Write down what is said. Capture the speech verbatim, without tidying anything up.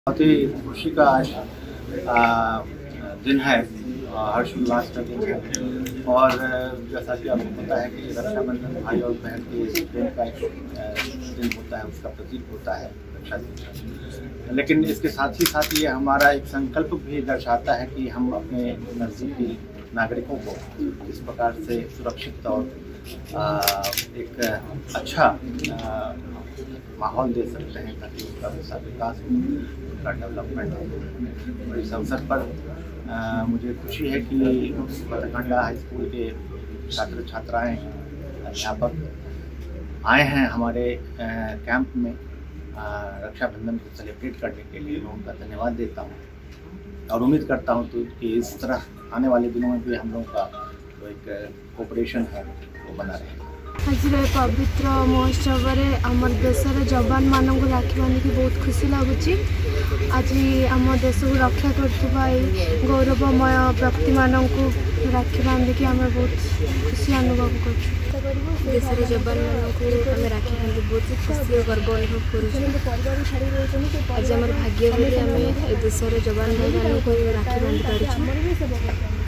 बहुत ही खुशी का आज दिन है, हर्षोल्लास का दिन है। और जैसा कि आपको पता है कि रक्षाबंधन भाई और बहन के प्रेम का एक दिन होता है, उसका प्रतीक होता है रक्षाबंधन। लेकिन इसके साथ ही साथ ये हमारा एक संकल्प भी दर्शाता है कि हम अपने नज़दीकी नागरिकों को किस प्रकार से सुरक्षित और एक अच्छा माहौल दे सकते हैं ताकि उसका वैसा विकास हो, उसका डेवलपमेंट हो। और इस अवसर पर आ, मुझे खुशी है कि बतकंडा हाई स्कूल के छात्र छात्राएं अध्यापक आए हैं हमारे आ, कैंप में रक्षाबंधन को सेलिब्रेट करने के लिए। मैं उनका धन्यवाद देता हूं और उम्मीद करता हूं तो कि इस तरह आने वाले दिनों में भी हम लोगों का जो एक कोऑपरेशन है वो बना रहेगा। आज पवित्र महोत्सव में आम देशर जवान मानक राखी बांधिकी बहुत खुशी लगुच। आज आम देश को रक्षा करथुबा गौरवमय व्यक्ति मानक राखी बांधिकी आम बहुत खुशी अनुभव कर देशर जवान मानक राखी बांधि बहुत खुशी और गर्व अनुभव कर। आज आम भाग्य बोली आम देशर जवान भाई मानक राखी बांधि पार।